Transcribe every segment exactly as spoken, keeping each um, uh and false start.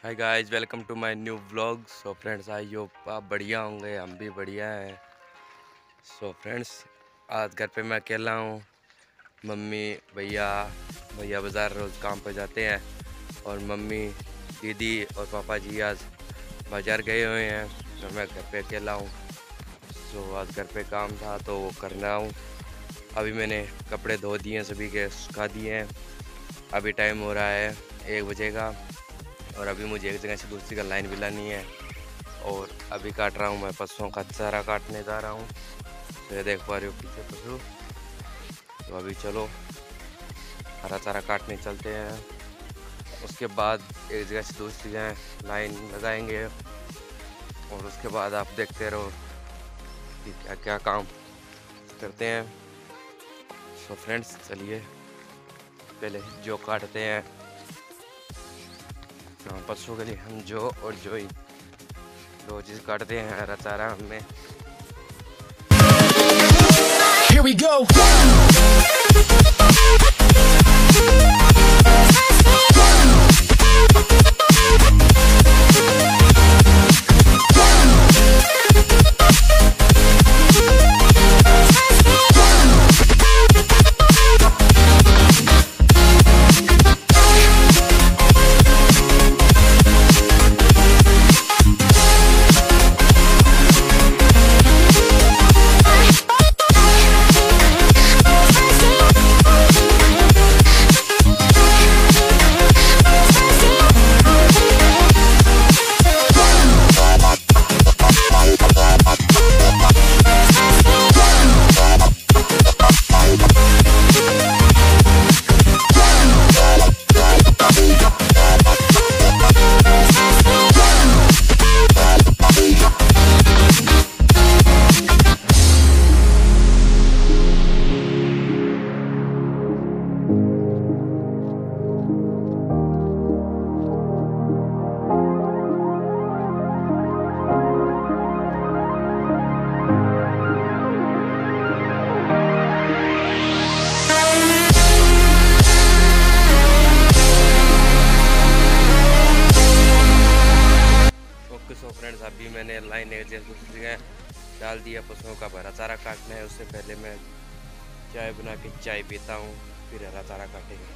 Hi guys, welcome to my new vlog. So friends, I hope आप बढ़िया होंगे, हम भी बढ़िया हैं। सो फ्रेंड्स, आज घर पे मैं अकेला हूँ। मम्मी भैया भैया बाज़ार रोज़ काम पे जाते हैं और मम्मी दीदी और पापा जी आज बाज़ार गए हुए हैं। तो मैं घर पे अकेला हूँ। सो आज घर पे काम था तो वो कर रहा हूँ। अभी मैंने कपड़े धो दिए हैं, सभी के सुखा दिए हैं। अभी टाइम हो रहा है एक बजे का और अभी मुझे एक जगह से दूसरी का लाइन भी लानी है। और अभी काट रहा हूँ मैं पशुओं का चारा काटने जा रहा हूँ। तो ये देख पा रहे हो पीछे पशु। तो अभी चलो हरा चारा काटने चलते हैं। उसके बाद एक जगह से दूसरी जगह लाइन लगाएंगे और उसके बाद आप देखते रहो कि क्या क्या काम करते हैं। सो फ्रेंड्स, चलिए पहले जो काटते हैं पशुओं के लिए, हम जो और जो ही दो चीज़ काटते हैं हरा चारा हमने। Here we go. So friends, अभी मैंने लाइन एक दूसरी जगह डाल दिया पशुओं का हरा चारा काटना है। उससे पहले मैं चाय बना के चाय पीता हूँ, फिर हरा चारा काटेंगे।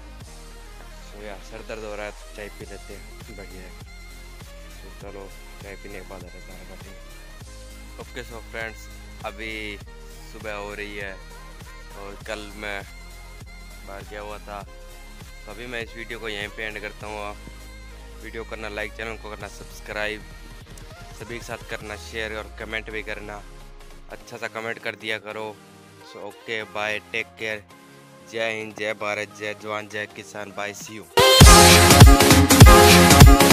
सो यार सर दर्द हो रहा है तो चाय पी लेते हैं, बढ़िया है। तो चलो चाय पीने के बाद हरा चारा काटेंगे। ओके सो फ्रेंड्स, अभी सुबह हो रही है और कल मैं बाहर गया हुआ था। तो अभी मैं इस वीडियो को यहीं पे एंड करता हूँ। वीडियो करना लाइक, चैनल को करना सब्सक्राइब, सभी के साथ करना शेयर और कमेंट भी करना। अच्छा सा कमेंट कर दिया करो। So okay, bye, take care. जय हिंद, जय भारत, जय जवान, जय किसान। Bye, see you.